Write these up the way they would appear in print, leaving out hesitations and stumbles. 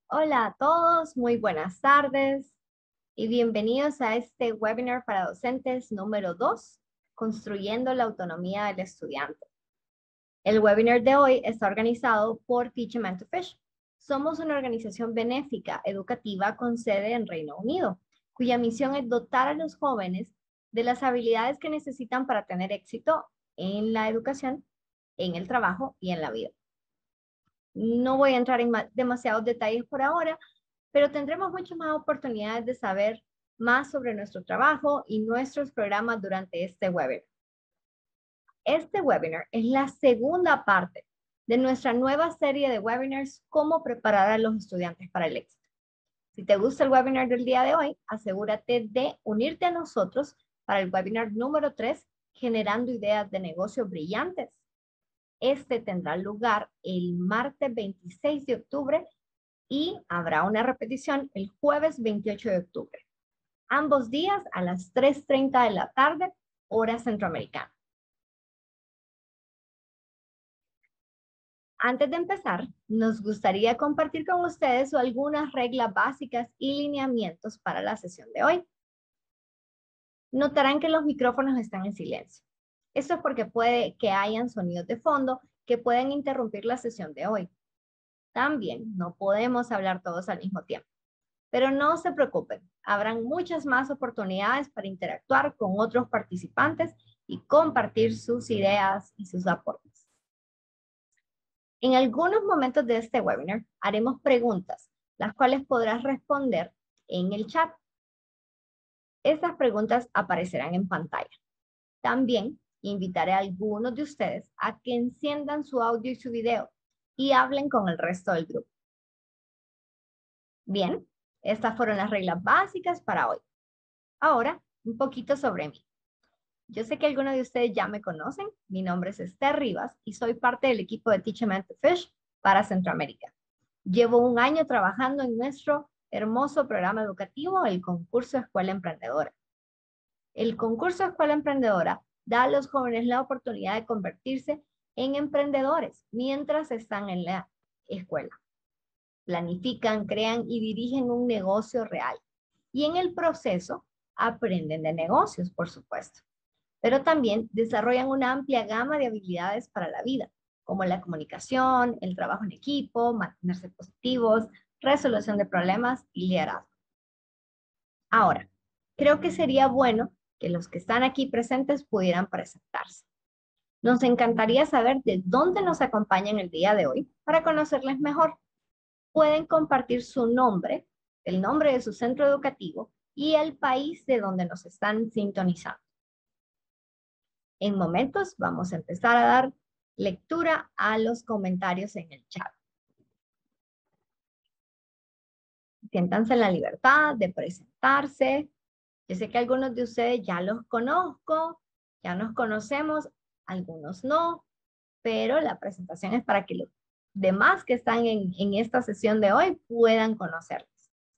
Hola a todos, muy buenas tardes y bienvenidos a este webinar para docentes número 2, Construyendo la autonomía del estudiante. El webinar de hoy está organizado por Teach Them to Fish. Somos una organización benéfica educativa con sede en Reino Unido, cuya misión es dotar a los jóvenes de las habilidades que necesitan para tener éxito en la educación, en el trabajo y en la vida. No voy a entrar en demasiados detalles por ahora, pero tendremos muchas más oportunidades de saber más sobre nuestro trabajo y nuestros programas durante este webinar. Este webinar es la segunda parte de nuestra nueva serie de webinars, Cómo preparar a los estudiantes para el éxito. Si te gusta el webinar del día de hoy, asegúrate de unirte a nosotros para el webinar número 3, Generando ideas de negocio brillantes. Este tendrá lugar el martes 26 de octubre y habrá una repetición el jueves 28 de octubre. Ambos días a las 3:30 de la tarde, hora centroamericana. Antes de empezar, nos gustaría compartir con ustedes algunas reglas básicas y lineamientos para la sesión de hoy. Notarán que los micrófonos están en silencio. Esto es porque puede que hayan sonidos de fondo que pueden interrumpir la sesión de hoy. También no podemos hablar todos al mismo tiempo. Pero no se preocupen, habrán muchas más oportunidades para interactuar con otros participantes y compartir sus ideas y sus aportes. En algunos momentos de este webinar haremos preguntas, las cuales podrás responder en el chat. Estas preguntas aparecerán en pantalla. También invitaré a algunos de ustedes a que enciendan su audio y su video y hablen con el resto del grupo. Bien, estas fueron las reglas básicas para hoy. Ahora, un poquito sobre mí. Yo sé que algunos de ustedes ya me conocen. Mi nombre es Esther Rivas y soy parte del equipo de Teach Them to Fish para Centroamérica. Llevo un año trabajando en nuestro hermoso programa educativo, el concurso Escuela Emprendedora. El concurso Escuela Emprendedora da a los jóvenes la oportunidad de convertirse en emprendedores mientras están en la escuela. Planifican, crean y dirigen un negocio real. Y en el proceso aprenden de negocios, por supuesto. Pero también desarrollan una amplia gama de habilidades para la vida, como la comunicación, el trabajo en equipo, mantenerse positivos, resolución de problemas y liderazgo. Ahora, creo que sería bueno que los que están aquí presentes pudieran presentarse. Nos encantaría saber de dónde nos acompañan el día de hoy para conocerles mejor. Pueden compartir su nombre, el nombre de su centro educativo y el país de donde nos están sintonizando. En momentos vamos a empezar a dar lectura a los comentarios en el chat. Siéntanse en la libertad de presentarse. Yo sé que algunos de ustedes ya los conozco, ya nos conocemos, algunos no, pero la presentación es para que los demás que están en esta sesión de hoy puedan conocerlos.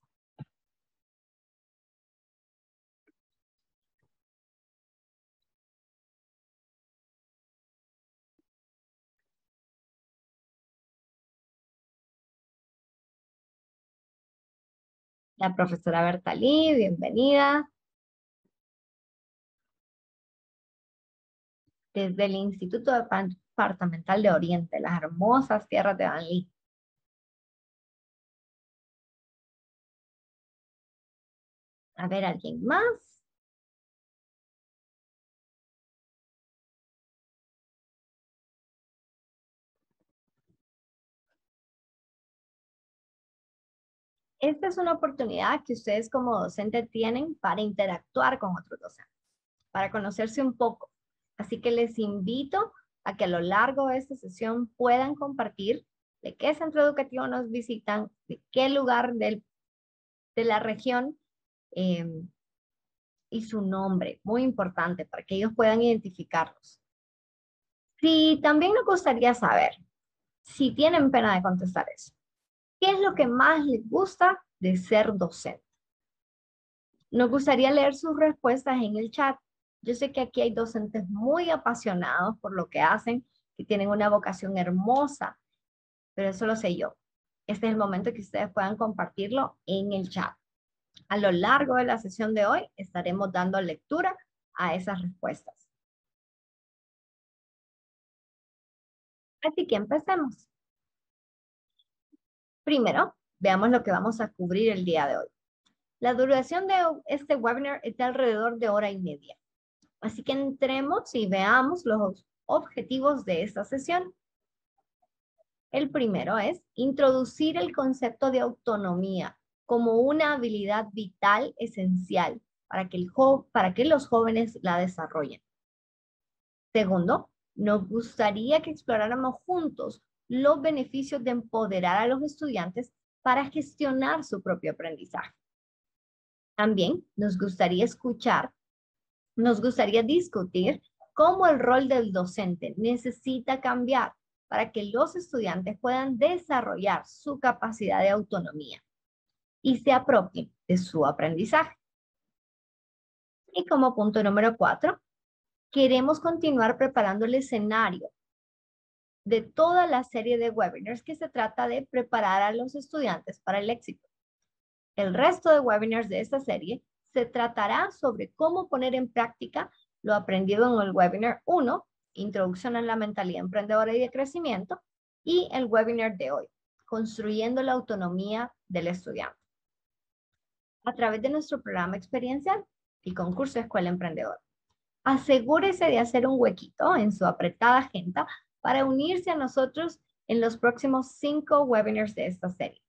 La profesora Bertalí, bienvenida. Desde el Instituto Departamental de Oriente, las hermosas tierras de Danlí. A ver, ¿alguien más? Esta es una oportunidad que ustedes como docentes tienen para interactuar con otros docentes, para conocerse un poco. Así que les invito a que a lo largo de esta sesión puedan compartir de qué centro educativo nos visitan, de qué lugar de la región y su nombre, muy importante para que ellos puedan identificarlos. Sí, también nos gustaría saber, si tienen pena de contestar eso, ¿qué es lo que más les gusta de ser docente? Nos gustaría leer sus respuestas en el chat. Yo sé que aquí hay docentes muy apasionados por lo que hacen, que tienen una vocación hermosa, pero eso lo sé yo. este es el momento que ustedes puedan compartirlo en el chat. A lo largo de la sesión de hoy estaremos dando lectura a esas respuestas. Así que empecemos. Primero, veamos lo que vamos a cubrir el día de hoy. La duración de este webinar es de alrededor de 1:30. Así que entremos y veamos los objetivos de esta sesión. El primero es introducir el concepto de autonomía como una habilidad vital esencial para que los jóvenes la desarrollen. Segundo, nos gustaría que exploráramos juntos los beneficios de empoderar a los estudiantes para gestionar su propio aprendizaje. También nos gustaría discutir cómo el rol del docente necesita cambiar para que los estudiantes puedan desarrollar su capacidad de autonomía y se apropien de su aprendizaje. Y como punto número 4, queremos continuar preparando el escenario de toda la serie de webinars que se trata de preparar a los estudiantes para el éxito. El resto de webinars de esta serie se tratará sobre cómo poner en práctica lo aprendido en el webinar 1, Introducción a la mentalidad emprendedora y de crecimiento, y el webinar de hoy, Construyendo la autonomía del estudiante. A través de nuestro programa experiencial y concurso Escuela Emprendedora. Asegúrese de hacer un huequito en su apretada agenda para unirse a nosotros en los próximos 5 webinars de esta serie.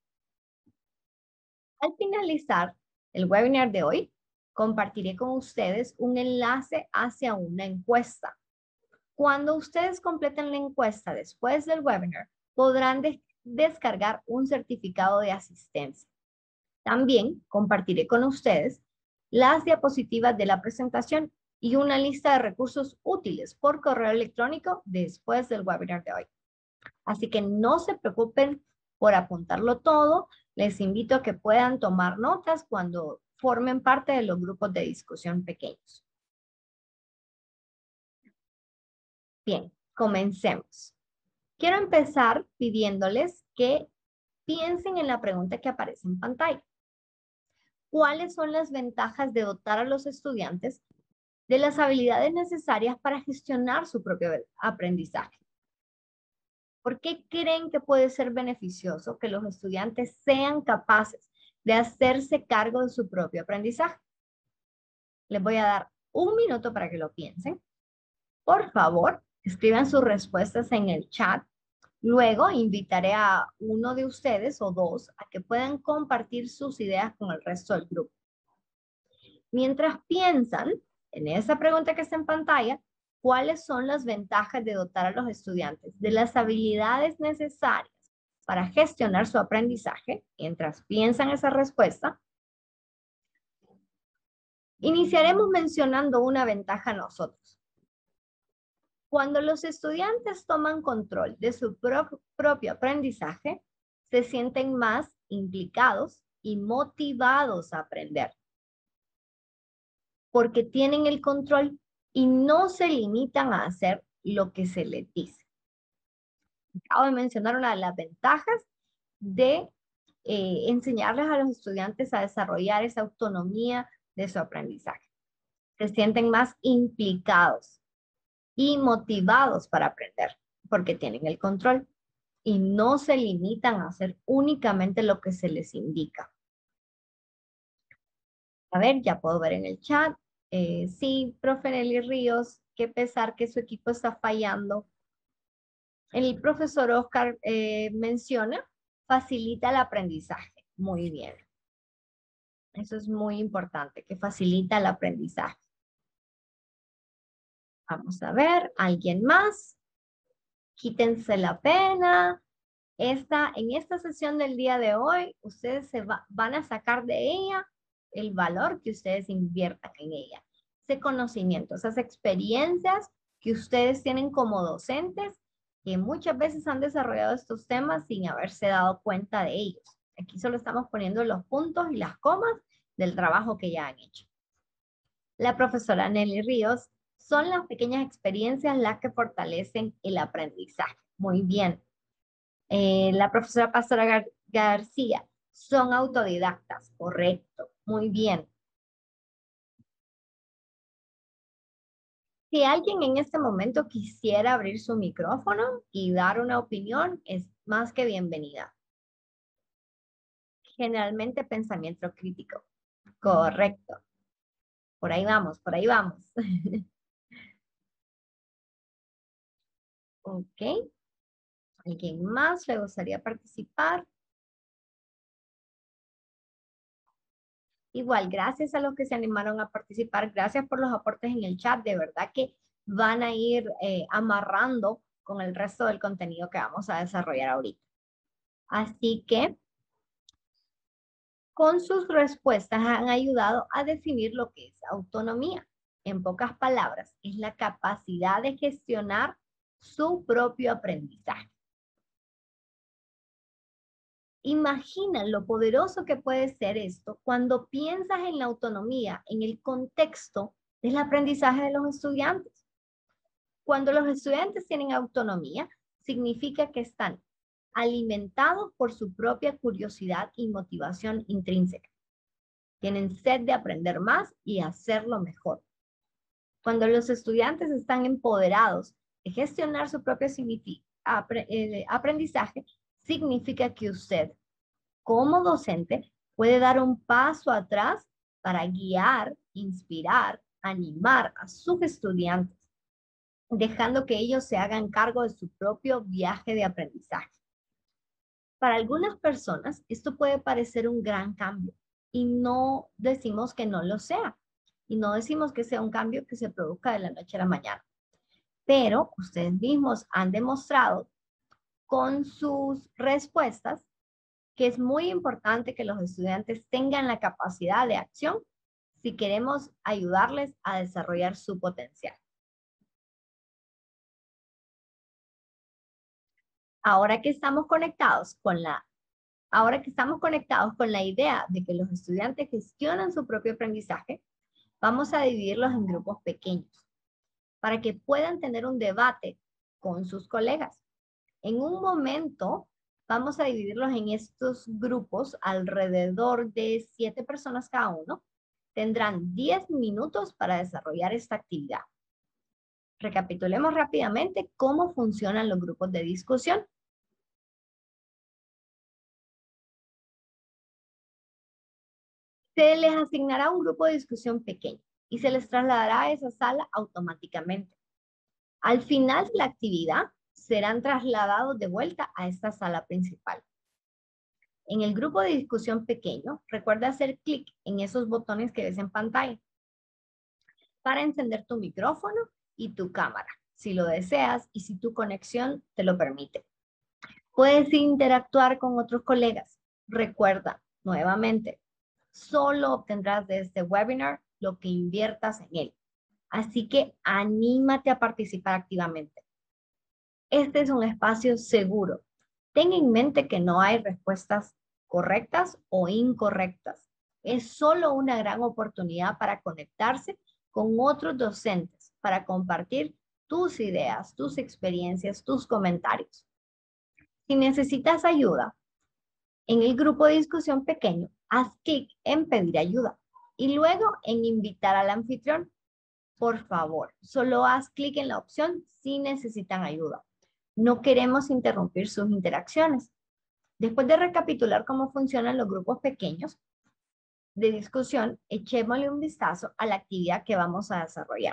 Al finalizar el webinar de hoy, compartiré con ustedes un enlace hacia una encuesta. Cuando ustedes completen la encuesta después del webinar, podrán descargar un certificado de asistencia. También compartiré con ustedes las diapositivas de la presentación y una lista de recursos útiles por correo electrónico después del webinar de hoy. Así que no se preocupen por apuntarlo todo. Les invito a que puedan tomar notas cuando formen parte de los grupos de discusión pequeños. Bien, comencemos. Quiero empezar pidiéndoles que piensen en la pregunta que aparece en pantalla. ¿Cuáles son las ventajas de dotar a los estudiantes de las habilidades necesarias para gestionar su propio aprendizaje? ¿Por qué creen que puede ser beneficioso que los estudiantes sean capaces de hacerse cargo de su propio aprendizaje? Les voy a dar un minuto para que lo piensen. Por favor, escriban sus respuestas en el chat. Luego invitaré a uno de ustedes o dos a que puedan compartir sus ideas con el resto del grupo. Mientras piensan en esa pregunta que está en pantalla, ¿cuáles son las ventajas de dotar a los estudiantes de las habilidades necesarias para gestionar su aprendizaje? Mientras piensan esa respuesta, iniciaremos mencionando una ventaja nosotros. Cuando los estudiantes toman control de su propio aprendizaje, se sienten más implicados y motivados a aprender, porque tienen el control y no se limitan a hacer lo que se les dice. Acabo de mencionar una de las ventajas de enseñarles a los estudiantes a desarrollar esa autonomía de su aprendizaje. Se sienten más implicados y motivados para aprender, porque tienen el control y no se limitan a hacer únicamente lo que se les indica. A ver, ya puedo ver en el chat. Sí, profe Nelly Ríos, qué pesar que su equipo está fallando. El profesor Oscar menciona, facilita el aprendizaje. Muy bien. Eso es muy importante, que facilita el aprendizaje. Vamos a ver, ¿alguien más? Quítense la pena. En esta sesión del día de hoy, ustedes van a sacar de ella el valor que ustedes inviertan en ella. Ese conocimiento, esas experiencias que ustedes tienen como docentes, que muchas veces han desarrollado estos temas sin haberse dado cuenta de ellos. Aquí solo estamos poniendo los puntos y las comas del trabajo que ya han hecho. La profesora Nelly Ríos, son las pequeñas experiencias las que fortalecen el aprendizaje. Muy bien. La profesora Pastora García, son autodidactas, correcto, muy bien. Si alguien en este momento quisiera abrir su micrófono y dar una opinión, es más que bienvenida. Generalmente pensamiento crítico, correcto. Por ahí vamos, por ahí vamos. Ok. ¿Alguien más le gustaría participar? Igual, gracias a los que se animaron a participar. Gracias por los aportes en el chat. De verdad que van a ir amarrando con el resto del contenido que vamos a desarrollar ahorita. Así que con sus respuestas han ayudado a definir lo que es autonomía. En pocas palabras, es la capacidad de gestionar su propio aprendizaje. Imagina lo poderoso que puede ser esto cuando piensas en la autonomía en el contexto del aprendizaje de los estudiantes. Cuando los estudiantes tienen autonomía, significa que están alimentados por su propia curiosidad y motivación intrínseca. Tienen sed de aprender más y hacerlo mejor. Cuando los estudiantes están empoderados de gestionar su propio aprendizaje, significa que usted, como docente, puede dar un paso atrás para guiar, inspirar, animar a sus estudiantes, dejando que ellos se hagan cargo de su propio viaje de aprendizaje. Para algunas personas, esto puede parecer un gran cambio y no decimos que no lo sea. Y no decimos que sea un cambio que se produzca de la noche a la mañana. Pero ustedes mismos han demostrado con sus respuestas que es muy importante que los estudiantes tengan la capacidad de acción si queremos ayudarles a desarrollar su potencial. Ahora que estamos conectados con la idea de que los estudiantes gestionan su propio aprendizaje, vamos a dividirlos en grupos pequeños para que puedan tener un debate con sus colegas. En un momento vamos a dividirlos en estos grupos alrededor de 7 personas cada uno. Tendrán 10 minutos para desarrollar esta actividad. Recapitulemos rápidamente cómo funcionan los grupos de discusión. Se les asignará un grupo de discusión pequeño y se les trasladará a esa sala automáticamente. Al final de la actividad, serán trasladados de vuelta a esta sala principal. En el grupo de discusión pequeño, recuerda hacer clic en esos botones que ves en pantalla para encender tu micrófono y tu cámara, si lo deseas y si tu conexión te lo permite. Puedes interactuar con otros colegas. Recuerda, nuevamente, solo obtendrás de este webinar lo que inviertas en él. Así que anímate a participar activamente. Este es un espacio seguro. Ten en mente que no hay respuestas correctas o incorrectas. Es solo una gran oportunidad para conectarse con otros docentes, para compartir tus ideas, tus experiencias, tus comentarios. Si necesitas ayuda, en el grupo de discusión pequeño, haz clic en pedir ayuda y luego en invitar al anfitrión. Por favor, solo haz clic en la opción si necesitan ayuda. No queremos interrumpir sus interacciones. Después de recapitular cómo funcionan los grupos pequeños de discusión, echémosle un vistazo a la actividad que vamos a desarrollar.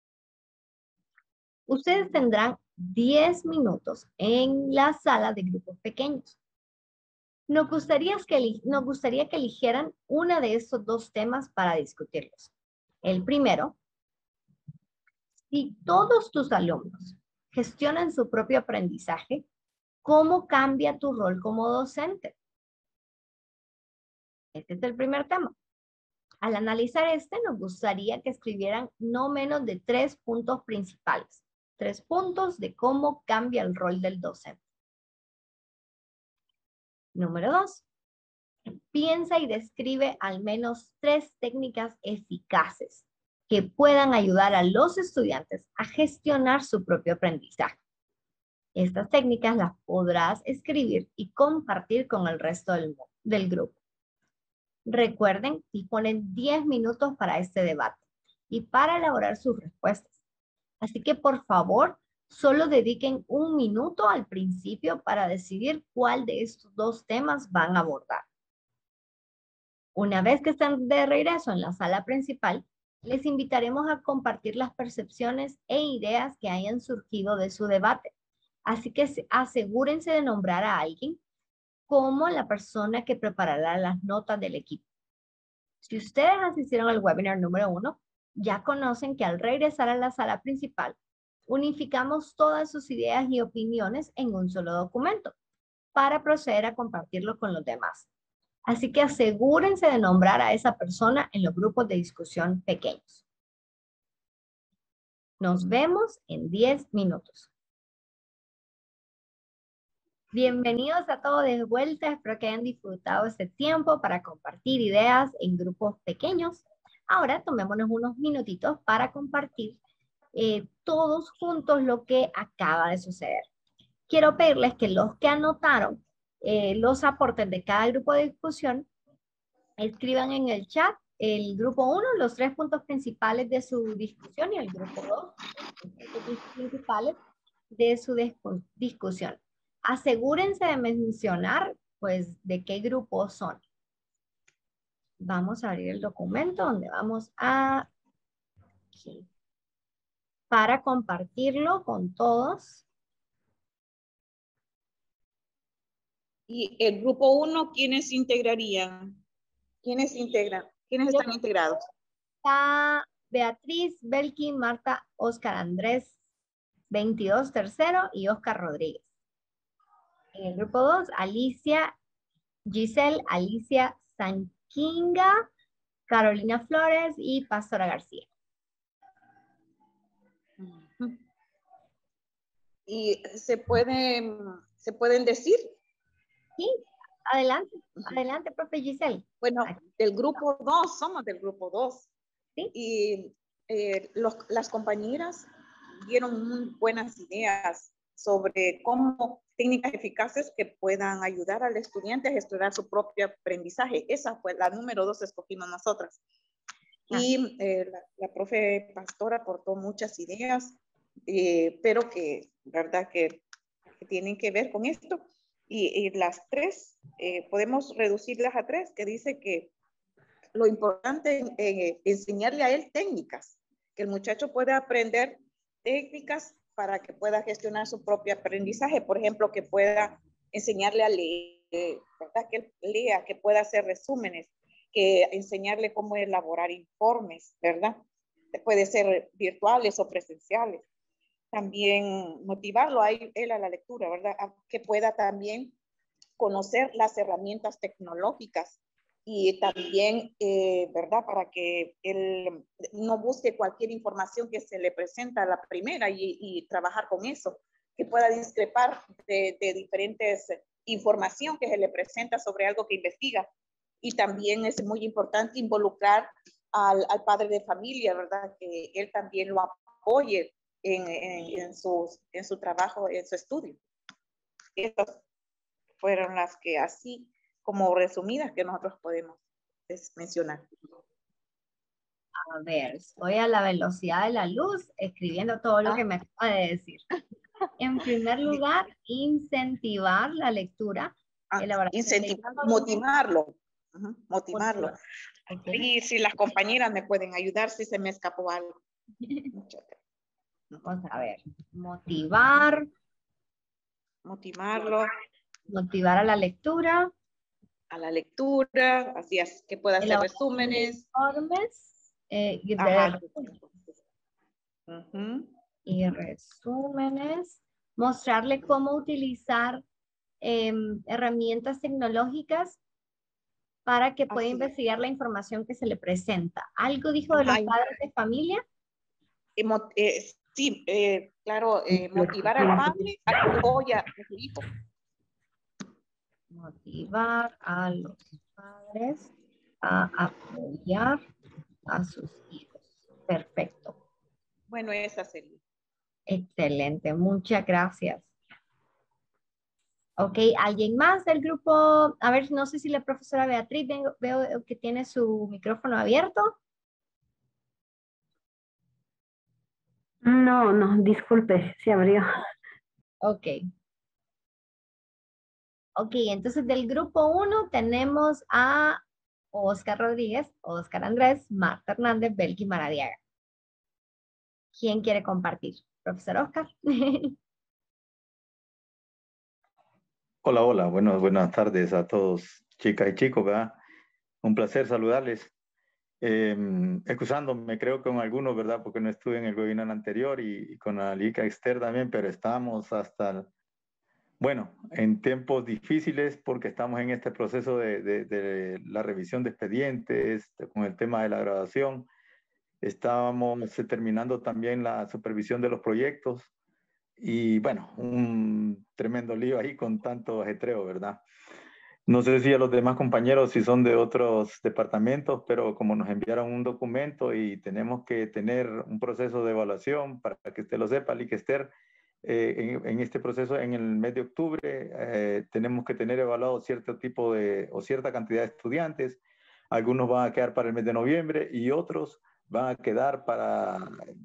Ustedes tendrán 10 minutos en la sala de grupos pequeños. Nos gustaría que eligieran uno de estos dos temas para discutirlos. El primero, si todos tus alumnos gestionan su propio aprendizaje, ¿cómo cambia tu rol como docente? Este es el primer tema. Al analizar nos gustaría que escribieran no menos de 3 puntos principales. 3 puntos de cómo cambia el rol del docente. Número 2. Piensa y describe al menos 3 técnicas eficaces que puedan ayudar a los estudiantes a gestionar su propio aprendizaje. Estas técnicas las podrás escribir y compartir con el resto del grupo. Recuerden, disponen 10 minutos para este debate y para elaborar sus respuestas. Así que por favor, solo dediquen 1 minuto al principio para decidir cuál de estos 2 temas van a abordar. Una vez que estén de regreso en la sala principal, les invitaremos a compartir las percepciones e ideas que hayan surgido de su debate. Así que asegúrense de nombrar a alguien como la persona que preparará las notas del equipo. Si ustedes asistieron al webinar número 1, ya conocen que al regresar a la sala principal, unificamos todas sus ideas y opiniones en un solo documento para proceder a compartirlo con los demás. Así que asegúrense de nombrar a esa persona en los grupos de discusión pequeños. Nos vemos en 10 minutos. Bienvenidos a todos de vuelta. Espero que hayan disfrutado este tiempo para compartir ideas en grupos pequeños. Ahora tomémonos unos minutitos para compartir todos juntos lo que acaba de suceder. Quiero pedirles que los que anotaron los aportes de cada grupo de discusión, escriban en el chat el grupo 1, los 3 puntos principales de su discusión y el grupo 2, los puntos principales de su discusión. Asegúrense de mencionar, pues, de qué grupo son. Vamos a abrir el documento donde vamos a... Aquí, para compartirlo con todos. Y el grupo 1, ¿quiénes integrarían? ¿Quiénes integran? ¿Quiénes están integrados? Está Beatriz, Belkin, Marta, Oscar Andrés, 22 tercero y Oscar Rodríguez. En el grupo 2, Alicia, Giselle, Alicia Sanquinga, Carolina Flores y Pastora García. ¿Y se pueden decir? Sí, adelante, profe Giselle. Bueno, del grupo 2, somos del grupo 2. ¿Sí? Y las compañeras dieron muy buenas ideas sobre cómo técnicas eficaces que puedan ayudar al estudiante a gestionar su propio aprendizaje. Esa fue la número 2, escogimos nosotras. Y la profe Pastora aportó muchas ideas, pero que, verdad, que tienen que ver con esto. Y las 3, podemos reducirlas a 3, que dice que lo importante es enseñarle a él técnicas, que el muchacho pueda aprender técnicas para que pueda gestionar su propio aprendizaje. Por ejemplo, que pueda enseñarle a leer, ¿verdad? Que él lea, que pueda hacer resúmenes, que enseñarle cómo elaborar informes, ¿verdad? Puede ser virtuales o presenciales. También motivarlo a él a la lectura, ¿verdad? A que pueda también conocer las herramientas tecnológicas y también, ¿verdad? Para que él no busque cualquier información que se le presenta a la primera y trabajar con eso, que pueda discrepar de diferentes información que se le presenta sobre algo que investiga. Y también es muy importante involucrar al padre de familia, ¿verdad? Que él también lo apoye en su trabajo, en su estudio. Estas fueron las que así como resumidas que nosotros podemos mencionar. A ver, estoy a la velocidad de la luz escribiendo todo lo que me acaba de decir. En primer lugar, incentivar la lectura. Motivarlo. Motivarlo. Okay. Y si las compañeras me pueden ayudar si se me escapó algo. Vamos a ver. Motivarlo. Motivar a la lectura. A la lectura, así es, que pueda hacer resúmenes. Informes. Y resúmenes. Mostrarle cómo utilizar herramientas tecnológicas para que pueda investigar la información que se le presenta. ¿Algo dijo de los padres de familia? Sí, claro, motivar al padre a que apoya a su hijo. Motivar a los padres a apoyar a sus hijos. Perfecto. Bueno, esa sería. Excelente, muchas gracias. Ok, ¿alguien más del grupo? A ver, no sé si la profesora Beatriz, veo que tiene su micrófono abierto. No, no, disculpe, se abrió. Ok. Ok, entonces del grupo 1 tenemos a Oscar Rodríguez, Oscar Andrés, Marta Hernández, Belki Maradiaga. ¿Quién quiere compartir? Profesor Oscar. Hola, hola, buenas tardes a todos, chicas y chicos, ¿verdad? Un placer saludarles. Excusándome, creo que con algunos, ¿verdad? Porque no estuve en el webinar anterior y con la Liga Esther también, pero estamos bueno, en tiempos difíciles porque estamos en este proceso de la revisión de expedientes, con el tema de la graduación. Estábamos terminando también la supervisión de los proyectos y bueno, un tremendo lío ahí con tanto ajetreo, ¿verdad? No sé si a los demás compañeros si son de otros departamentos, pero como nos enviaron un documento y tenemos que tener un proceso de evaluación para que usted lo sepa, Liquester, en este proceso, en el mes de octubre, tenemos que tener evaluado cierto tipo o cierta cantidad de estudiantes. Algunos van a quedar para el mes de noviembre y otros van a quedar para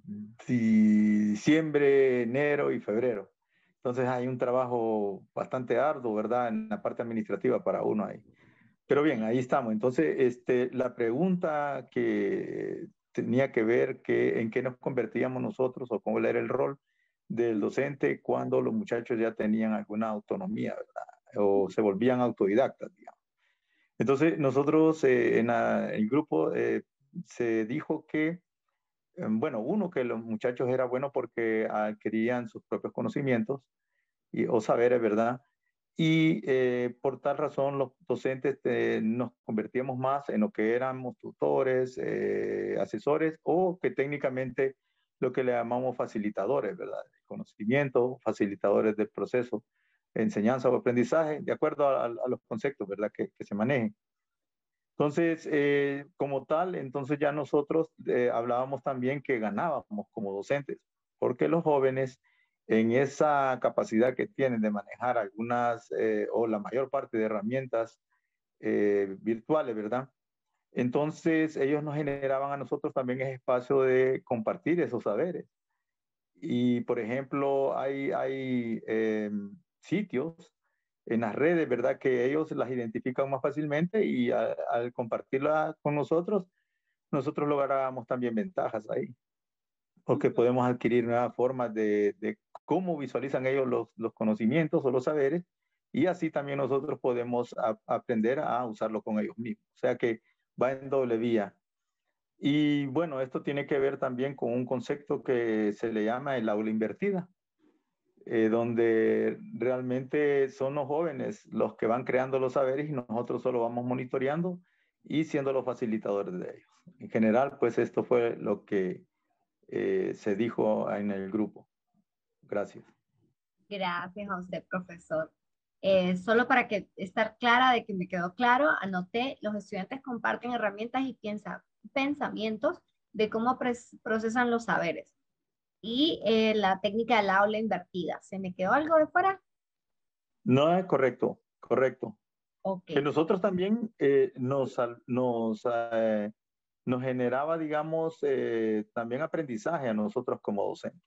diciembre, enero y febrero. Entonces hay un trabajo bastante arduo, ¿verdad? En la parte administrativa para uno ahí. Pero bien, ahí estamos. Entonces, la pregunta que tenía que ver en qué nos convertíamos nosotros o cómo era el rol del docente cuando los muchachos ya tenían alguna autonomía, ¿verdad? O se volvían autodidactas, digamos. Entonces, nosotros en el grupo se dijo que bueno, uno, que los muchachos era bueno porque adquirían sus propios conocimientos o saberes, ¿verdad? Y por tal razón los docentes nos convertíamos más en lo que éramos tutores, asesores o que técnicamente lo que le llamamos facilitadores, ¿verdad? De conocimiento, facilitadores del proceso, enseñanza o aprendizaje, de acuerdo a los conceptos, ¿verdad? Que se manejen. Entonces, como tal, entonces ya nosotros hablábamos también que ganábamos como docentes, porque los jóvenes en esa capacidad que tienen de manejar algunas o la mayor parte de herramientas virtuales, ¿verdad? Entonces, ellos nos generaban a nosotros también ese espacio de compartir esos saberes. Y, por ejemplo, hay sitios en las redes, ¿verdad? Que ellos las identifican más fácilmente y al compartirla con nosotros, nosotros logramos también ventajas ahí, porque podemos adquirir nuevas formas de cómo visualizan ellos los conocimientos o los saberes y así también nosotros podemos aprender a usarlo con ellos mismos. O sea que va en doble vía. Y bueno, esto tiene que ver también con un concepto que se le llama el aula invertida, donde realmente son los jóvenes los que van creando los saberes y nosotros solo vamos monitoreando y siendo los facilitadores de ellos. En general, pues esto fue lo que se dijo en el grupo. Gracias. Gracias a usted, profesor. Solo para que estar clara de que me quedó claro, anoté, los estudiantes comparten herramientas y pensamientos de cómo procesan los saberes. Y la técnica del aula invertida. ¿Se me quedó algo de fuera? No es correcto, correcto. Ok, Que nosotros también nos generaba, digamos, también aprendizaje a nosotros como docentes.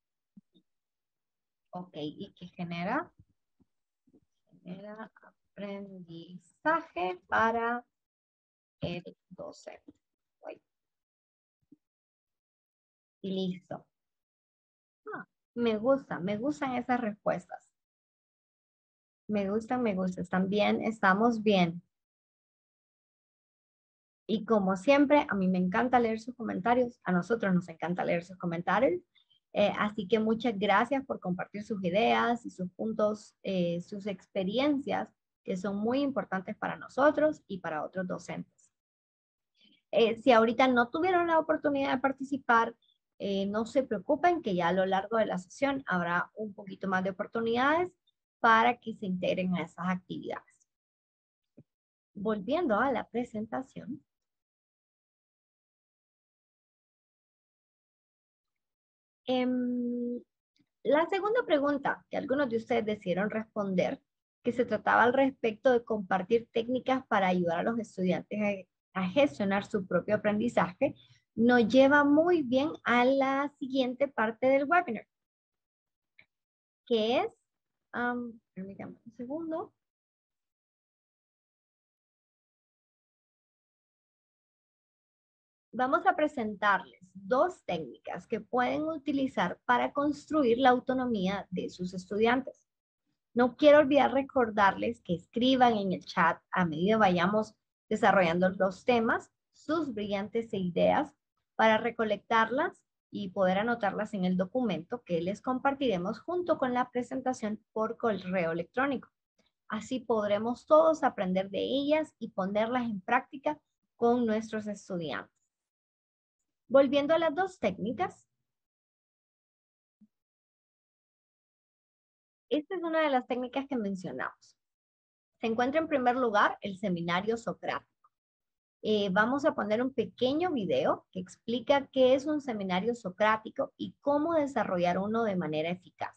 ok. ¿Y qué genera? Genera aprendizaje para el docente. Y listo. Ah, me gustan esas respuestas. Me gustan. También estamos bien. Y como siempre, a mí me encanta leer sus comentarios. A nosotros nos encanta leer sus comentarios. Así que muchas gracias por compartir sus ideas y sus puntos, sus experiencias, que son muy importantes para nosotros y para otros docentes. Si ahorita no tuvieron la oportunidad de participar, no se preocupen que ya a lo largo de la sesión habrá un poquito más de oportunidades para que se integren a esas actividades. Volviendo a la presentación. La segunda pregunta que algunos de ustedes decidieron responder que se trataba al respecto de compartir técnicas para ayudar a los estudiantes a gestionar su propio aprendizaje, nos lleva muy bien a la siguiente parte del webinar, que es, permítanme un segundo. Vamos a presentarles 2 técnicas que pueden utilizar para construir la autonomía de sus estudiantes. No quiero olvidar recordarles que escriban en el chat a medida que vayamos desarrollando los temas, sus brillantes ideas para recolectarlas y poder anotarlas en el documento que les compartiremos junto con la presentación por correo electrónico. Así podremos todos aprender de ellas y ponerlas en práctica con nuestros estudiantes. Volviendo a las 2 técnicas, esta es una de las técnicas que mencionamos. Se encuentra en primer lugar el seminario socrático. Vamos a poner un pequeño video que explica qué es un seminario socrático y cómo desarrollar uno de manera eficaz.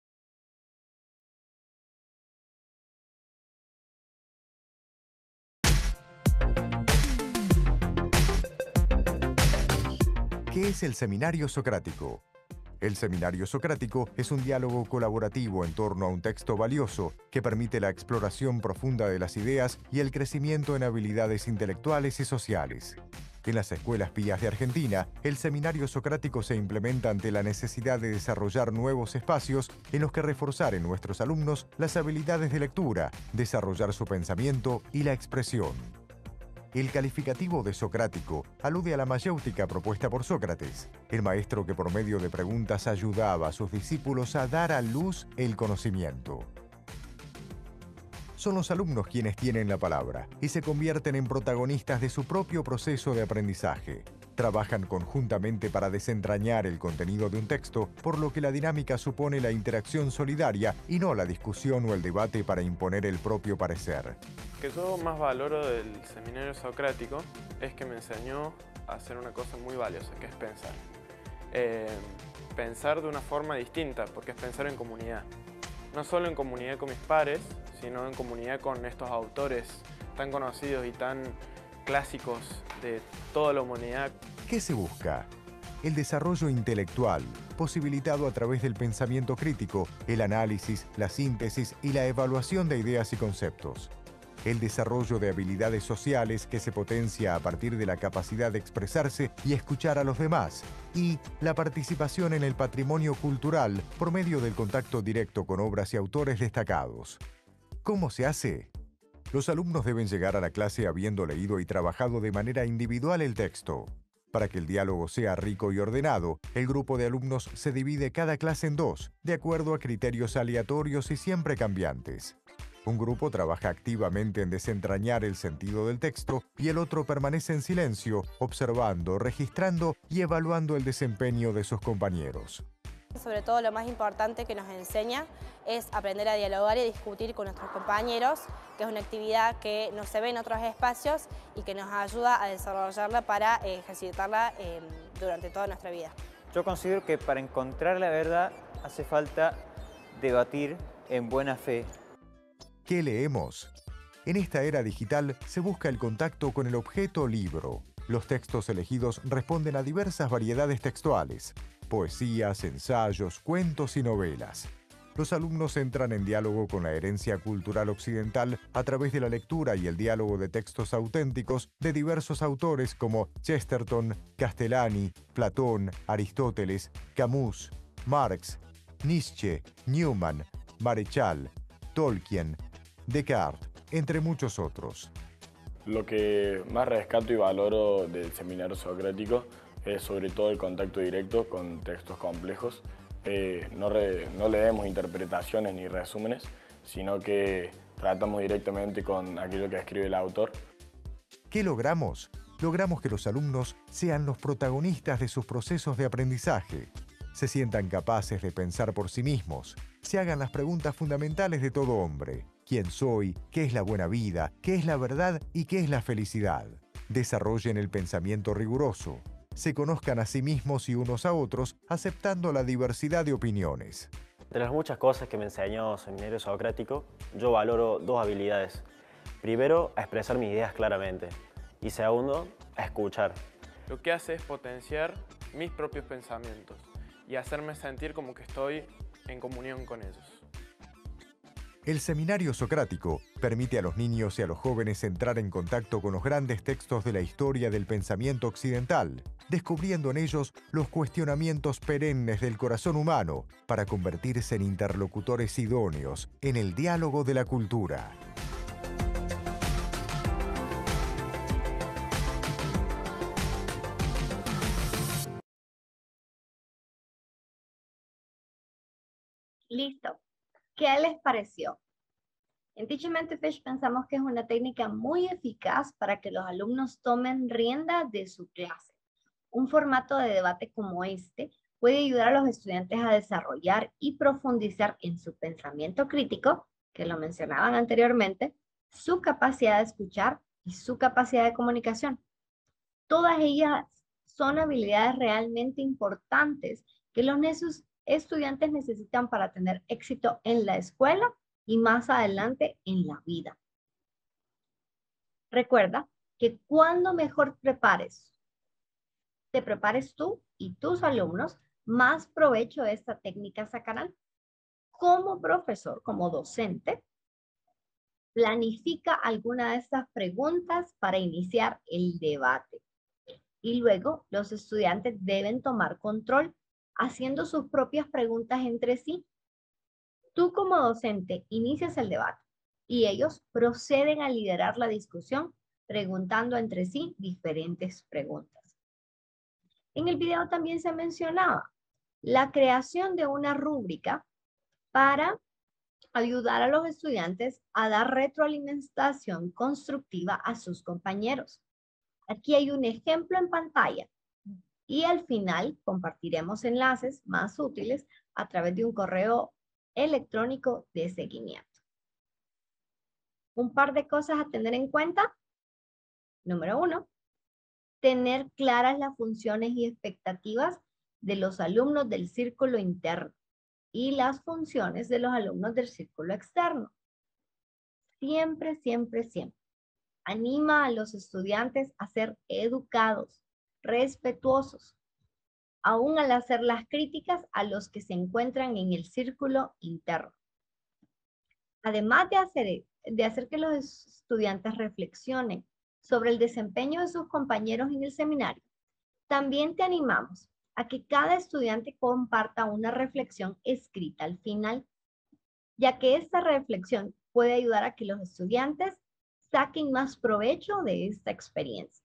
¿Qué es el seminario socrático? El seminario socrático es un diálogo colaborativo en torno a un texto valioso que permite la exploración profunda de las ideas y el crecimiento en habilidades intelectuales y sociales. En las escuelas pías de Argentina, el seminario socrático se implementa ante la necesidad de desarrollar nuevos espacios en los que reforzar en nuestros alumnos las habilidades de lectura, desarrollar su pensamiento y la expresión. El calificativo de socrático alude a la mayéutica propuesta por Sócrates, el maestro que por medio de preguntas ayudaba a sus discípulos a dar a luz el conocimiento. Son los alumnos quienes tienen la palabra y se convierten en protagonistas de su propio proceso de aprendizaje. Trabajan conjuntamente para desentrañar el contenido de un texto, por lo que la dinámica supone la interacción solidaria y no la discusión o el debate para imponer el propio parecer. Lo que yo más valoro del seminario socrático es que me enseñó a hacer una cosa muy valiosa, que es pensar. Pensar de una forma distinta, porque es pensar en comunidad. No solo en comunidad con mis pares, sino en comunidad con estos autores tan conocidos y tan clásicos de toda la humanidad. ¿Qué se busca? El desarrollo intelectual, posibilitado a través del pensamiento crítico, el análisis, la síntesis y la evaluación de ideas y conceptos. El desarrollo de habilidades sociales que se potencia a partir de la capacidad de expresarse y escuchar a los demás. Y la participación en el patrimonio cultural por medio del contacto directo con obras y autores destacados. ¿Cómo se hace? Los alumnos deben llegar a la clase habiendo leído y trabajado de manera individual el texto. Para que el diálogo sea rico y ordenado, el grupo de alumnos se divide cada clase en 2, de acuerdo a criterios aleatorios y siempre cambiantes. Un grupo trabaja activamente en desentrañar el sentido del texto y el otro permanece en silencio, observando, registrando y evaluando el desempeño de sus compañeros. Sobre todo lo más importante que nos enseña es aprender a dialogar y discutir con nuestros compañeros, que es una actividad que no se ve en otros espacios y que nos ayuda a desarrollarla para ejercitarla durante toda nuestra vida. Yo considero que para encontrar la verdad hace falta debatir en buena fe. ¿Qué leemos? En esta era digital se busca el contacto con el objeto libro. Los textos elegidos responden a diversas variedades textuales: poesías, ensayos, cuentos y novelas. Los alumnos entran en diálogo con la herencia cultural occidental a través de la lectura y el diálogo de textos auténticos de diversos autores como Chesterton, Castellani, Platón, Aristóteles, Camus, Marx, Nietzsche, Newman, Marechal, Tolkien, Descartes, entre muchos otros. Lo que más rescato y valoro del seminario socrático es sobre todo el contacto directo con textos complejos. No leemos interpretaciones ni resúmenes, sino que tratamos directamente con aquello que escribe el autor. ¿Qué logramos? Logramos que los alumnos sean los protagonistas de sus procesos de aprendizaje, se sientan capaces de pensar por sí mismos, se hagan las preguntas fundamentales de todo hombre: ¿quién soy? ¿Qué es la buena vida? ¿Qué es la verdad? ¿Y qué es la felicidad? Desarrollen el pensamiento riguroso, se conozcan a sí mismos y unos a otros, aceptando la diversidad de opiniones. De las muchas cosas que me enseñó Seminario Socrático, yo valoro dos habilidades. Primero, a expresar mis ideas claramente. Y segundo, a escuchar. Lo que hace es potenciar mis propios pensamientos y hacerme sentir como que estoy en comunión con ellos. El Seminario Socrático permite a los niños y a los jóvenes entrar en contacto con los grandes textos de la historia del pensamiento occidental, descubriendo en ellos los cuestionamientos perennes del corazón humano para convertirse en interlocutores idóneos en el diálogo de la cultura. Listo. ¿Qué les pareció? En Teach Mentorfish pensamos que es una técnica muy eficaz para que los alumnos tomen rienda de su clase. Un formato de debate como este puede ayudar a los estudiantes a desarrollar y profundizar en su pensamiento crítico, que lo mencionaban anteriormente, su capacidad de escuchar y su capacidad de comunicación. Todas ellas son habilidades realmente importantes que los estudiantes necesitan para tener éxito en la escuela y más adelante en la vida. Recuerda que cuando mejor te prepares tú y tus alumnos, más provecho de esta técnica sacarán. Como profesor, como docente, planifica alguna de estas preguntas para iniciar el debate. Y luego los estudiantes deben tomar control haciendo sus propias preguntas entre sí. Tú como docente inicias el debate y ellos proceden a liderar la discusión preguntando entre sí diferentes preguntas. En el video también se mencionaba la creación de una rúbrica para ayudar a los estudiantes a dar retroalimentación constructiva a sus compañeros. Aquí hay un ejemplo en pantalla y al final compartiremos enlaces más útiles a través de un correo electrónico de seguimiento. Un par de cosas a tener en cuenta. Número 1, tener claras las funciones y expectativas de los alumnos del círculo interno y las funciones de los alumnos del círculo externo. Siempre, siempre, siempre. Anima a los estudiantes a ser educados, respetuosos, aún al hacer las críticas a los que se encuentran en el círculo interno. Además de hacer que los estudiantes reflexionen sobre el desempeño de sus compañeros en el seminario, también te animamos a que cada estudiante comparta una reflexión escrita al final, ya que esta reflexión puede ayudar a que los estudiantes saquen más provecho de esta experiencia.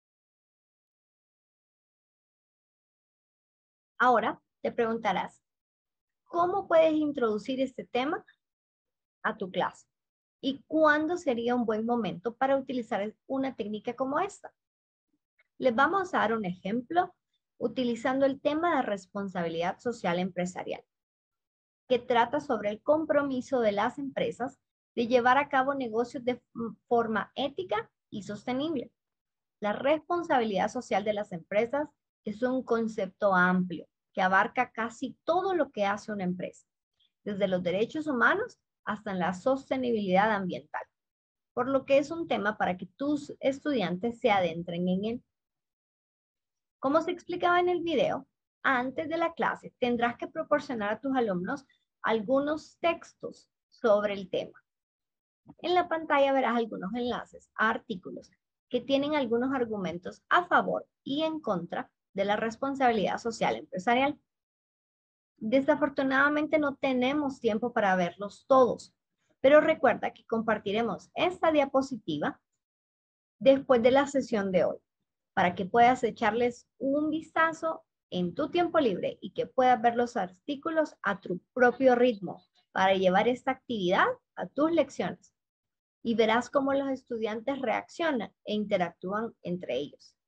Ahora te preguntarás, ¿cómo puedes introducir este tema a tu clase? ¿Y cuándo sería un buen momento para utilizar una técnica como esta? Les vamos a dar un ejemplo utilizando el tema de responsabilidad social empresarial, que trata sobre el compromiso de las empresas de llevar a cabo negocios de forma ética y sostenible. La responsabilidad social de las empresas es un concepto amplio que abarca casi todo lo que hace una empresa, desde los derechos humanos hasta la sostenibilidad ambiental, por lo que es un tema para que tus estudiantes se adentren en él. Como se explicaba en el video, antes de la clase tendrás que proporcionar a tus alumnos algunos textos sobre el tema. En la pantalla verás algunos enlaces a artículos que tienen algunos argumentos a favor y en contra de la responsabilidad social empresarial. Desafortunadamente no tenemos tiempo para verlos todos, pero recuerda que compartiremos esta diapositiva después de la sesión de hoy, para que puedas echarles un vistazo en tu tiempo libre y que puedas ver los artículos a tu propio ritmo para llevar esta actividad a tus lecciones. Y verás cómo los estudiantes reaccionan e interactúan entre ellos.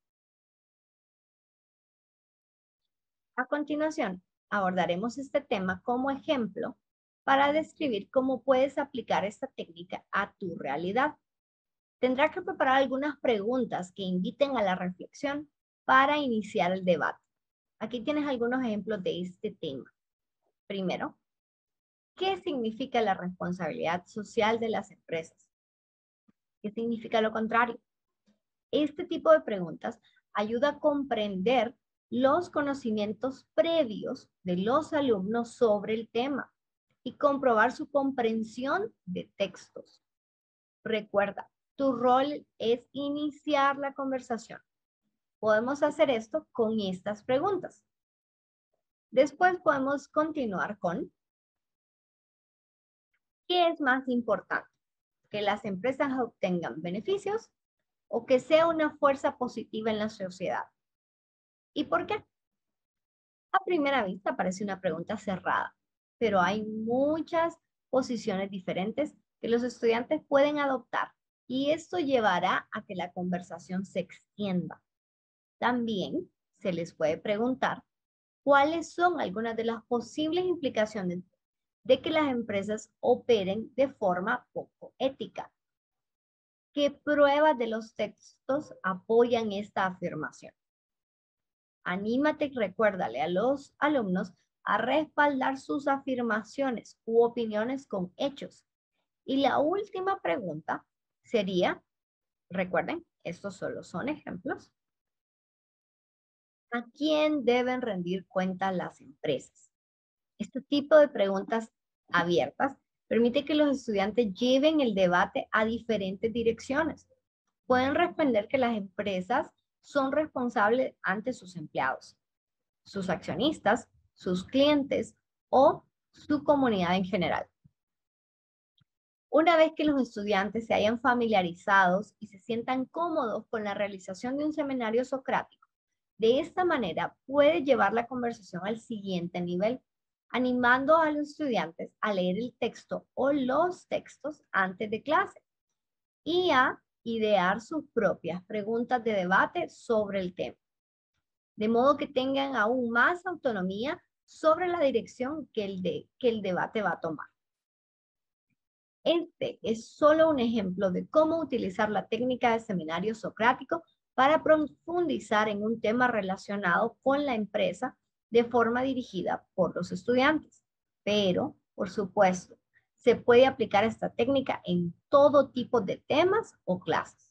A continuación, abordaremos este tema como ejemplo para describir cómo puedes aplicar esta técnica a tu realidad. Tendrás que preparar algunas preguntas que inviten a la reflexión para iniciar el debate. Aquí tienes algunos ejemplos de este tema. Primero, ¿qué significa la responsabilidad social de las empresas? ¿Qué significa lo contrario? Este tipo de preguntas ayuda a comprender los conocimientos previos de los alumnos sobre el tema y comprobar su comprensión de textos. Recuerda, tu rol es iniciar la conversación. Podemos hacer esto con estas preguntas. Después podemos continuar con ¿qué es más importante? ¿Que las empresas obtengan beneficios o que sea una fuerza positiva en la sociedad? ¿Y por qué? A primera vista parece una pregunta cerrada, pero hay muchas posiciones diferentes que los estudiantes pueden adoptar y esto llevará a que la conversación se extienda. También se les puede preguntar cuáles son algunas de las posibles implicaciones de que las empresas operen de forma poco ética. ¿Qué pruebas de los textos apoyan esta afirmación? Anímate y recuérdale a los alumnos a respaldar sus afirmaciones u opiniones con hechos. Y la última pregunta sería, recuerden, estos solo son ejemplos, ¿a quién deben rendir cuenta las empresas? Este tipo de preguntas abiertas permite que los estudiantes lleven el debate a diferentes direcciones. Pueden responder que las empresas son responsables ante sus empleados, sus accionistas, sus clientes o su comunidad en general. Una vez que los estudiantes se hayan familiarizado y se sientan cómodos con la realización de un seminario socrático, de esta manera puede llevar la conversación al siguiente nivel, animando a los estudiantes a leer el texto o los textos antes de clase y a idear sus propias preguntas de debate sobre el tema, de modo que tengan aún más autonomía sobre la dirección que el debate va a tomar. Este es solo un ejemplo de cómo utilizar la técnica de seminario socrático para profundizar en un tema relacionado con la empresa de forma dirigida por los estudiantes. Pero, por supuesto, se puede aplicar esta técnica en todo tipo de temas o clases.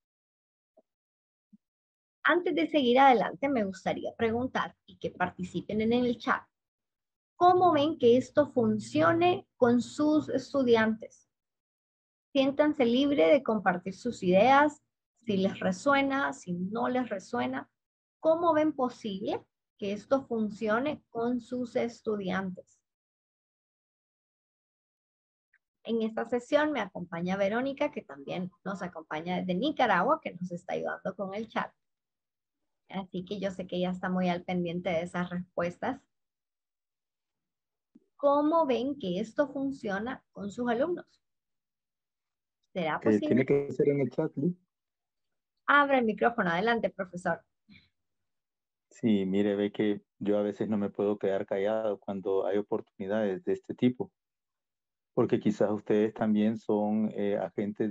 Antes de seguir adelante, me gustaría preguntar y que participen en el chat. ¿Cómo ven que esto funcione con sus estudiantes? Siéntanse libres de compartir sus ideas, si les resuena, si no les resuena. ¿Cómo ven posible que esto funcione con sus estudiantes? En esta sesión me acompaña Verónica, que también nos acompaña desde Nicaragua, que nos está ayudando con el chat. Así que yo sé que ella está muy al pendiente de esas respuestas. ¿Cómo ven que esto funciona con sus alumnos? ¿Será posible? Tiene que ser en el chat, Liz. Abra el micrófono. Adelante, profesor. Sí, mire, ve que yo a veces no me puedo quedar callado cuando hay oportunidades de este tipo, porque quizás ustedes también son agentes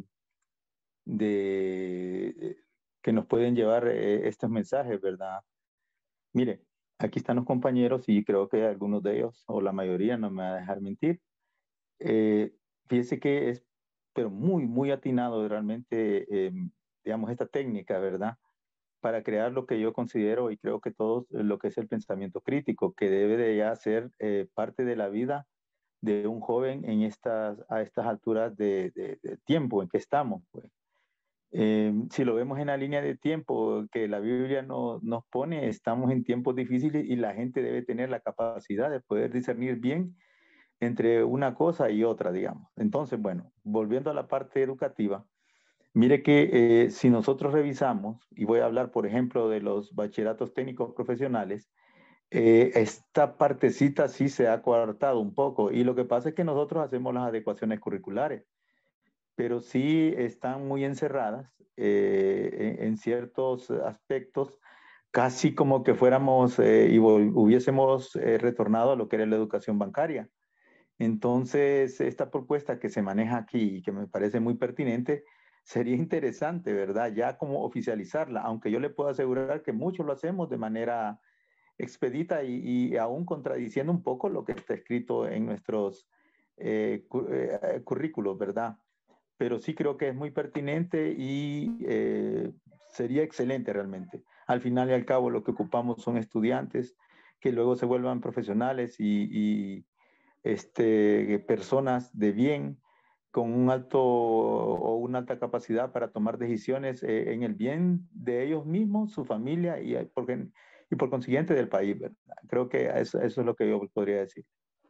que nos pueden llevar estos mensajes, ¿verdad? Mire, aquí están los compañeros y creo que algunos de ellos, o la mayoría, no me va a dejar mentir. Fíjese que es, pero muy, muy atinado realmente, digamos, esta técnica, ¿verdad? Para crear lo que yo considero y creo que todos, lo que es el pensamiento crítico, que debe de ya ser parte de la vida de un joven a estas alturas de tiempo en que estamos, pues. Si lo vemos en la línea de tiempo que la Biblia nos pone, estamos en tiempos difíciles y la gente debe tener la capacidad de poder discernir bien entre una cosa y otra, digamos. Entonces, bueno, volviendo a la parte educativa, mire que si nosotros revisamos, y voy a hablar, por ejemplo, de los bachilleratos técnicos profesionales, esta partecita sí se ha coartado un poco y lo que pasa es que nosotros hacemos las adecuaciones curriculares, pero sí están muy encerradas en ciertos aspectos, casi como que fuéramos y hubiésemos retornado a lo que era la educación bancaria. Entonces, esta propuesta que se maneja aquí y que me parece muy pertinente, sería interesante, ¿verdad? Ya como oficializarla, aunque yo le puedo asegurar que muchos lo hacemos de manera expedita y aún contradiciendo un poco lo que está escrito en nuestros currículos, ¿verdad? Pero sí creo que es muy pertinente y sería excelente realmente. Al final y al cabo lo que ocupamos son estudiantes que luego se vuelvan profesionales y personas de bien con un alto o una alta capacidad para tomar decisiones en el bien de ellos mismos, su familia y por consiguiente del país, ¿verdad? Creo que eso es lo que yo podría decir.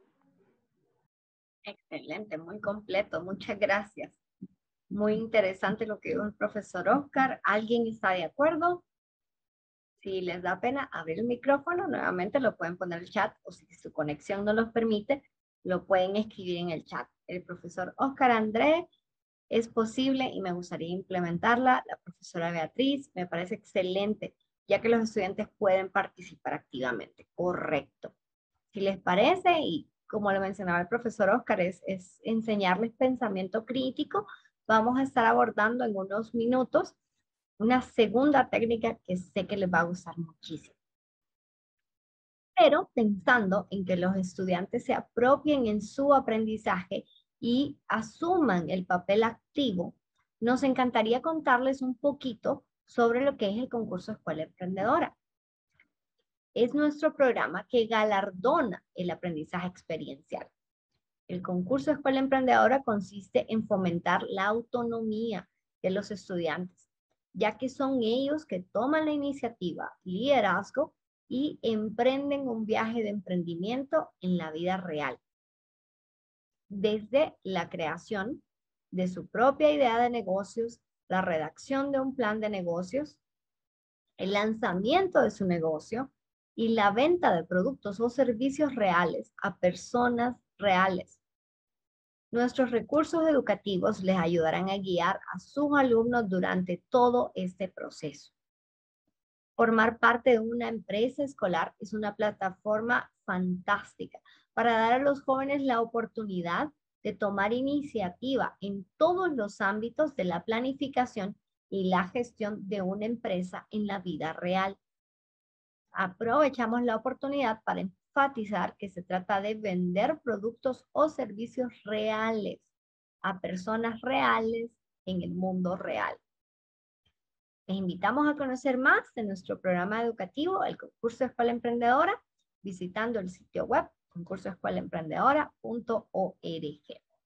Excelente, muy completo, muchas gracias. Muy interesante lo que dijo el profesor Oscar. ¿Alguien está de acuerdo? Si les da pena abrir el micrófono, nuevamente lo pueden poner en el chat, o si su conexión no los permite, lo pueden escribir en el chat. El profesor Oscar André, es posible y me gustaría implementarla. La profesora Beatriz, me parece excelente, ya que los estudiantes pueden participar activamente. Correcto. Si les parece, y como lo mencionaba el profesor Oscar, es enseñarles pensamiento crítico, vamos a estar abordando en unos minutos una segunda técnica que sé que les va a gustar muchísimo. Pero pensando en que los estudiantes se apropien en su aprendizaje y asuman el papel activo, nos encantaría contarles un poquito sobre lo que es el concurso Escuela Emprendedora. Es nuestro programa que galardona el aprendizaje experiencial. El concurso Escuela Emprendedora consiste en fomentar la autonomía de los estudiantes, ya que son ellos que toman la iniciativa, liderazgo y emprenden un viaje de emprendimiento en la vida real. Desde la creación de su propia idea de negocios, la redacción de un plan de negocios, el lanzamiento de su negocio y la venta de productos o servicios reales a personas reales. Nuestros recursos educativos les ayudarán a guiar a sus alumnos durante todo este proceso. Formar parte de una empresa escolar es una plataforma fantástica para dar a los jóvenes la oportunidad de tomar iniciativa en todos los ámbitos de la planificación y la gestión de una empresa en la vida real. Aprovechamos la oportunidad para enfatizar que se trata de vender productos o servicios reales a personas reales en el mundo real. Les invitamos a conocer más de nuestro programa educativo, el concurso Escuela Emprendedora, visitando el sitio web concursoescuelaemprendedora.org.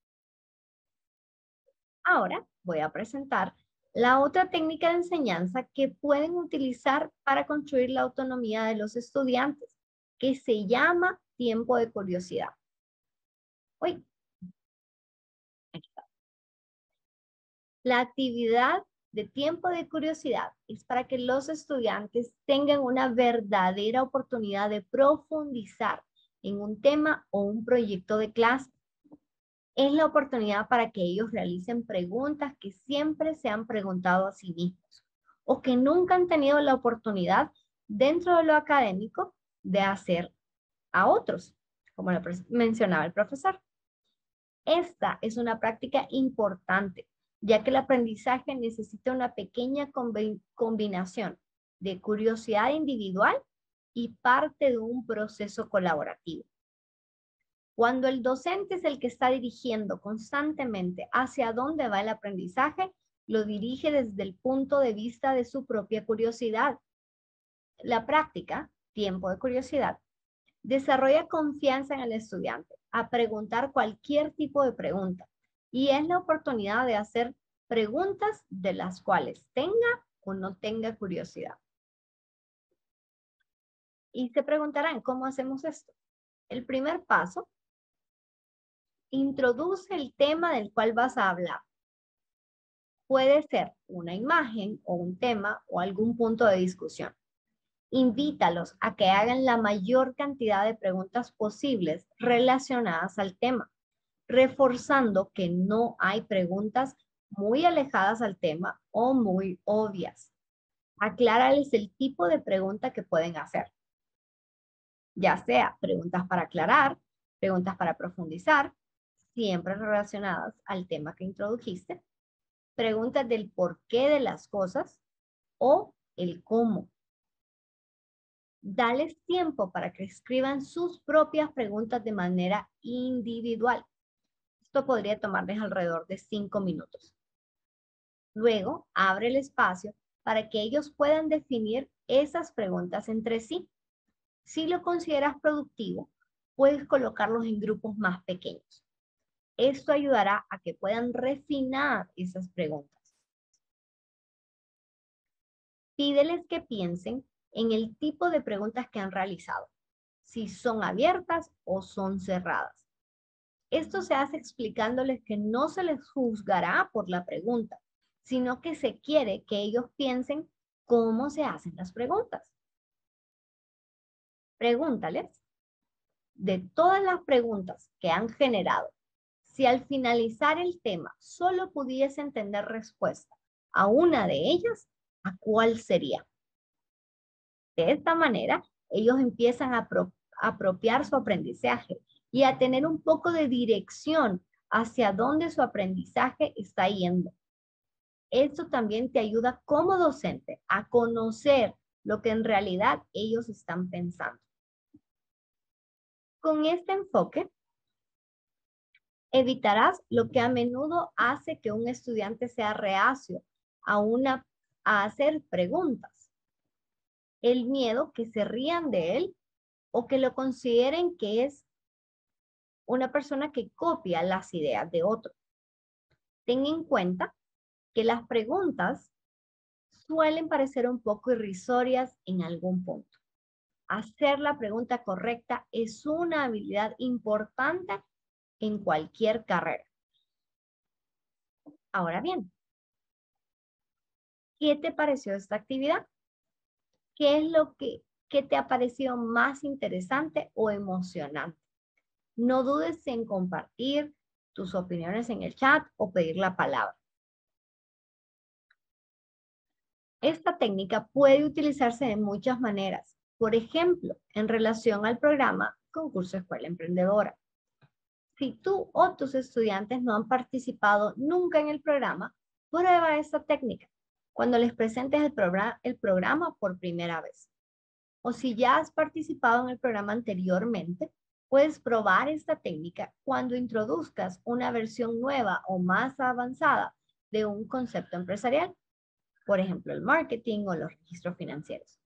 Ahora voy a presentar la otra técnica de enseñanza que pueden utilizar para construir la autonomía de los estudiantes, que se llama tiempo de curiosidad. Uy, aquí está. La actividad de tiempo de curiosidad es para que los estudiantes tengan una verdadera oportunidad de profundizar en un tema o un proyecto de clase. Es la oportunidad para que ellos realicen preguntas que siempre se han preguntado a sí mismos o que nunca han tenido la oportunidad dentro de lo académico de hacer a otros, como lo mencionaba el profesor. Esta es una práctica importante, ya que el aprendizaje necesita una pequeña combinación de curiosidad individual y parte de un proceso colaborativo. Cuando el docente es el que está dirigiendo constantemente hacia dónde va el aprendizaje, lo dirige desde el punto de vista de su propia curiosidad. La práctica, tiempo de curiosidad, desarrolla confianza en el estudiante a preguntar cualquier tipo de pregunta y es la oportunidad de hacer preguntas de las cuales tenga o no tenga curiosidad. Y se preguntarán, ¿cómo hacemos esto? El primer paso, introduce el tema del cual vas a hablar. Puede ser una imagen o un tema o algún punto de discusión. Invítalos a que hagan la mayor cantidad de preguntas posibles relacionadas al tema, reforzando que no hay preguntas muy alejadas al tema o muy obvias. Aclárales el tipo de pregunta que pueden hacer. Ya sea preguntas para aclarar, preguntas para profundizar, siempre relacionadas al tema que introdujiste, preguntas del porqué de las cosas o el cómo. Dales tiempo para que escriban sus propias preguntas de manera individual. Esto podría tomarles alrededor de 5 minutos. Luego, abre el espacio para que ellos puedan definir esas preguntas entre sí. Si lo consideras productivo, puedes colocarlos en grupos más pequeños. Esto ayudará a que puedan refinar esas preguntas. Pídeles que piensen en el tipo de preguntas que han realizado, si son abiertas o son cerradas. Esto se hace explicándoles que no se les juzgará por la pregunta, sino que se quiere que ellos piensen cómo se hacen las preguntas. Pregúntales, de todas las preguntas que han generado, si al finalizar el tema solo pudiesen tener respuesta a una de ellas, ¿a cuál sería? De esta manera, ellos empiezan a apropiar su aprendizaje y a tener un poco de dirección hacia dónde su aprendizaje está yendo. Esto también te ayuda como docente a conocer lo que en realidad ellos están pensando. Con este enfoque, evitarás lo que a menudo hace que un estudiante sea reacio a hacer preguntas. El miedo que se rían de él o que lo consideren que es una persona que copia las ideas de otro. Ten en cuenta que las preguntas suelen parecer un poco irrisorias en algún punto. Hacer la pregunta correcta es una habilidad importante en cualquier carrera. Ahora bien, ¿qué te pareció esta actividad? ¿Qué es lo que te ha parecido más interesante o emocionante? No dudes en compartir tus opiniones en el chat o pedir la palabra. Esta técnica puede utilizarse de muchas maneras. Por ejemplo, en relación al programa Concurso Escuela Emprendedora. Si tú o tus estudiantes no han participado nunca en el programa, prueba esta técnica cuando les presentes el programa por primera vez. O si ya has participado en el programa anteriormente, puedes probar esta técnica cuando introduzcas una versión nueva o más avanzada de un concepto empresarial. Por ejemplo, el marketing o los registros financieros.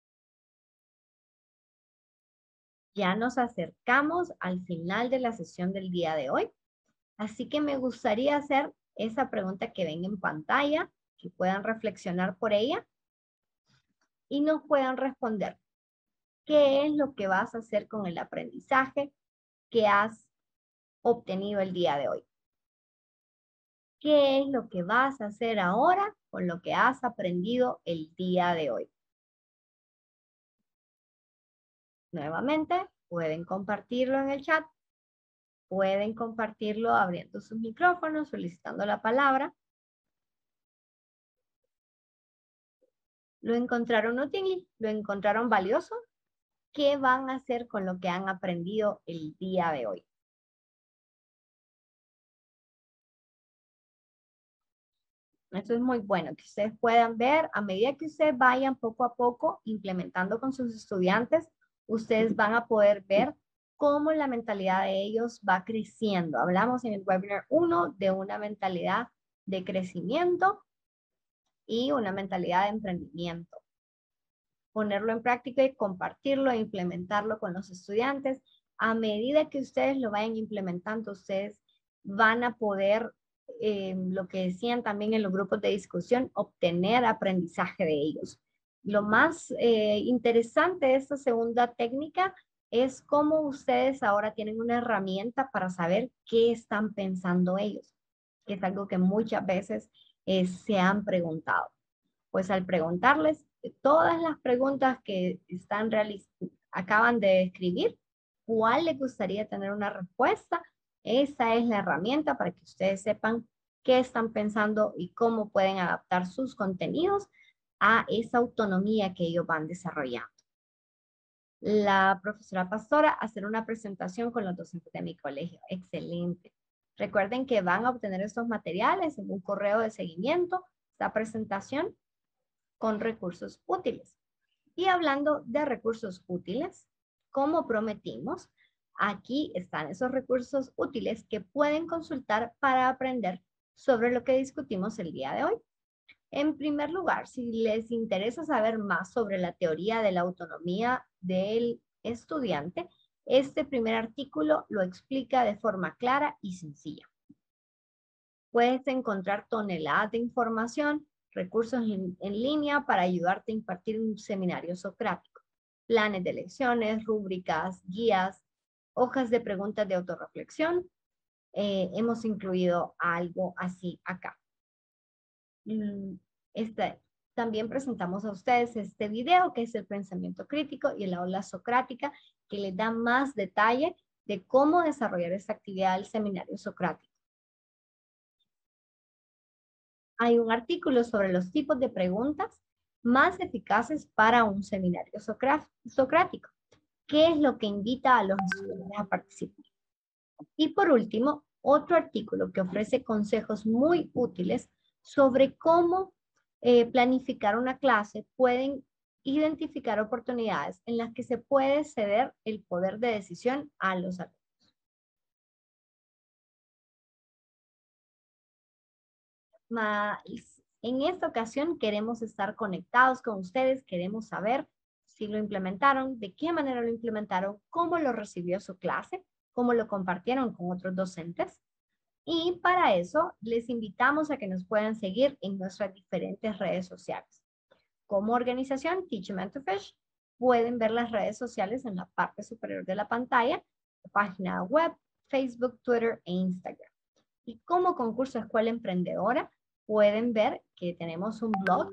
Ya nos acercamos al final de la sesión del día de hoy, así que me gustaría hacer esa pregunta que ven en pantalla, que puedan reflexionar por ella y nos puedan responder. ¿Qué es lo que vas a hacer con el aprendizaje que has obtenido el día de hoy? ¿Qué es lo que vas a hacer ahora con lo que has aprendido el día de hoy? Nuevamente, pueden compartirlo en el chat. Pueden compartirlo abriendo sus micrófonos, solicitando la palabra. ¿Lo encontraron útil? ¿Lo encontraron valioso? ¿Qué van a hacer con lo que han aprendido el día de hoy? Esto es muy bueno, que ustedes puedan ver a medida que ustedes vayan poco a poco implementando con sus estudiantes, ustedes van a poder ver cómo la mentalidad de ellos va creciendo. Hablamos en el webinar 1 de una mentalidad de crecimiento y una mentalidad de emprendimiento. Ponerlo en práctica y compartirlo e implementarlo con los estudiantes. A medida que ustedes lo vayan implementando, ustedes van a poder, lo que decían también en los grupos de discusión, obtener aprendizaje de ellos. Lo más interesante de esta segunda técnica es cómo ustedes ahora tienen una herramienta para saber qué están pensando ellos, que es algo que muchas veces se han preguntado. Pues al preguntarles todas las preguntas que acaban de escribir, ¿cuál les gustaría tener una respuesta? Esa es la herramienta para que ustedes sepan qué están pensando y cómo pueden adaptar sus contenidos a esa autonomía que ellos van desarrollando. La profesora Pastora hacer una presentación con los docentes de mi colegio. Excelente. Recuerden que van a obtener estos materiales en un correo de seguimiento, esta presentación con recursos útiles. Y hablando de recursos útiles, como prometimos, aquí están esos recursos útiles que pueden consultar para aprender sobre lo que discutimos el día de hoy. En primer lugar, si les interesa saber más sobre la teoría de la autonomía del estudiante, este primer artículo lo explica de forma clara y sencilla. Puedes encontrar toneladas de información, recursos en línea para ayudarte a impartir un seminario socrático, planes de lecciones, rúbricas, guías, hojas de preguntas de autorreflexión. Hemos incluido algo así acá. También presentamos a ustedes este video que es el pensamiento crítico y el aula socrática, que les da más detalle de cómo desarrollar esta actividad del seminario socrático. Hay un artículo sobre los tipos de preguntas más eficaces para un seminario socrático. ¿Qué es lo que invita a los estudiantes a participar? Y por último, otro artículo que ofrece consejos muy útiles sobre cómo planificar una clase. Pueden identificar oportunidades en las que se puede ceder el poder de decisión a los alumnos. En esta ocasión queremos estar conectados con ustedes, queremos saber si lo implementaron, de qué manera lo implementaron, cómo lo recibió su clase, cómo lo compartieron con otros docentes. Y para eso les invitamos a que nos puedan seguir en nuestras diferentes redes sociales. Como organización Teach-A-Man-to-Fish, pueden ver las redes sociales en la parte superior de la pantalla, la página web, Facebook, Twitter e Instagram. Y como Concurso Escuela Emprendedora, pueden ver que tenemos un blog,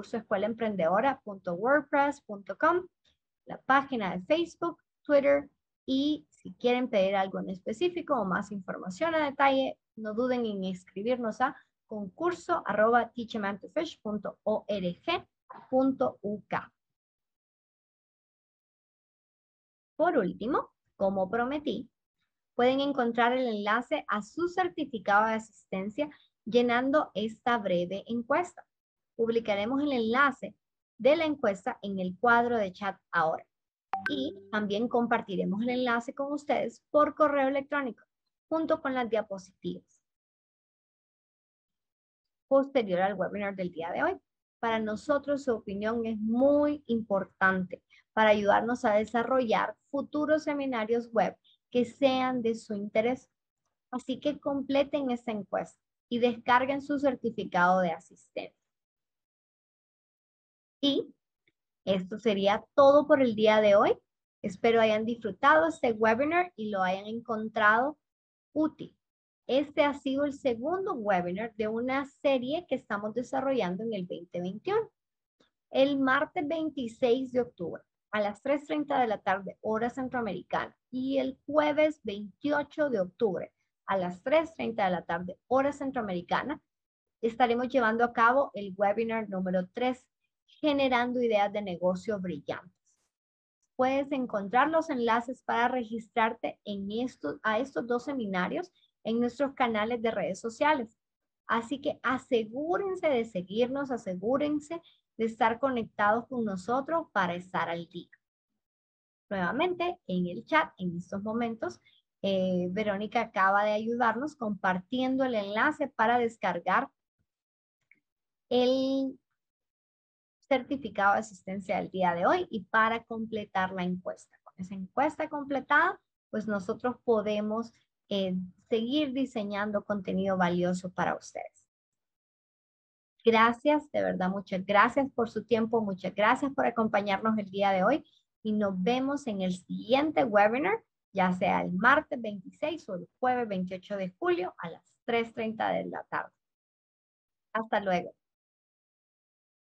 concursoescuelaemprendedora.wordpress.com, la página de Facebook, Twitter, y si quieren pedir algo en específico o más información a detalle, no duden en escribirnos a concurso@teachamantofish.org.uk. Por último, como prometí, pueden encontrar el enlace a su certificado de asistencia llenando esta breve encuesta. Publicaremos el enlace de la encuesta en el cuadro de chat ahora. Y también compartiremos el enlace con ustedes por correo electrónico, junto con las diapositivas. Posterior al webinar del día de hoy. Para nosotros su opinión es muy importante para ayudarnos a desarrollar futuros seminarios web que sean de su interés. Así que completen esta encuesta y descarguen su certificado de asistencia. Y esto sería todo por el día de hoy. Espero hayan disfrutado este webinar y lo hayan encontrado útil. Este ha sido el segundo webinar de una serie que estamos desarrollando en el 2021. El martes 26 de octubre a las 3:30 de la tarde, hora centroamericana, y el jueves 28 de octubre a las 3:30 de la tarde, hora centroamericana, estaremos llevando a cabo el webinar número 3, generando ideas de negocio brillantes. Puedes encontrar los enlaces para registrarte a estos dos seminarios en nuestros canales de redes sociales. Así que asegúrense de seguirnos, asegúrense de estar conectados con nosotros para estar al día. Nuevamente, en el chat, en estos momentos, Verónica acaba de ayudarnos compartiendo el enlace para descargar el certificado de asistencia del día de hoy y para completar la encuesta. Con esa encuesta completada, pues nosotros podemos seguir diseñando contenido valioso para ustedes. Gracias, de verdad, muchas gracias por su tiempo, muchas gracias por acompañarnos el día de hoy y nos vemos en el siguiente webinar, ya sea el martes 26 o el jueves 28 de julio a las 3:30 de la tarde. Hasta luego.